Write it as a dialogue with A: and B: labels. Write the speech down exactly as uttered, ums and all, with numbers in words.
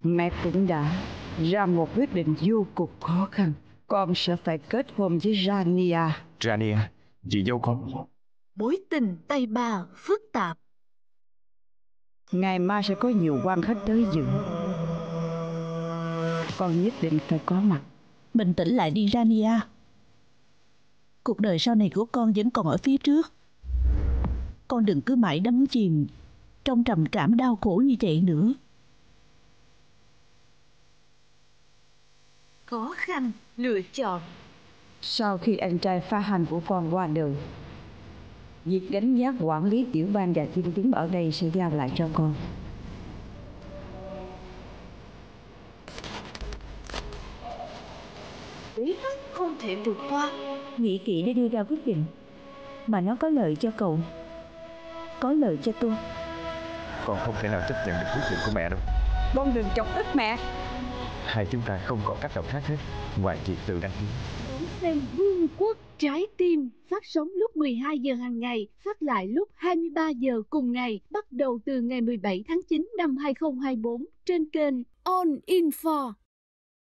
A: Mẹ cũng đã ra một quyết định vô cùng khó khăn. Con sẽ phải kết hôn với Rania.
B: Rania, chị dâu con.
C: Mối tình tay bà phức tạp.
A: Ngày mai sẽ có nhiều quan khách tới dự. Con nhất định phải có mặt.
D: Bình tĩnh lại đi Rania. Cuộc đời sau này của con vẫn còn ở phía trước. Con đừng cứ mãi đắm chìm trong trầm cảm đau khổ như vậy nữa.
C: Khó khăn lựa chọn.
A: Sau khi anh trai phá hành của con qua đời, việc đánh giá quản lý tiểu bang và thiên tiến ở đây sẽ giao lại cho con.
C: Bế tắc không thể vượt qua.
D: Nghĩ kỹ để đưa ra quyết định mà nó có lợi cho cậu, có lợi cho tôi.
B: Con không thể nào chấp nhận được quyết định của mẹ đâu.
A: Con đừng chọc tức mẹ.
B: Hai chúng ta không có cách nào khác hết ngoài việc tự đăng ký.
C: Xem Vương quốc Trái Tim phát sóng lúc mười hai giờ hàng ngày, phát lại lúc hai mươi ba giờ cùng ngày, bắt đầu từ ngày mười bảy tháng chín năm hai không hai bốn trên kênh On Info.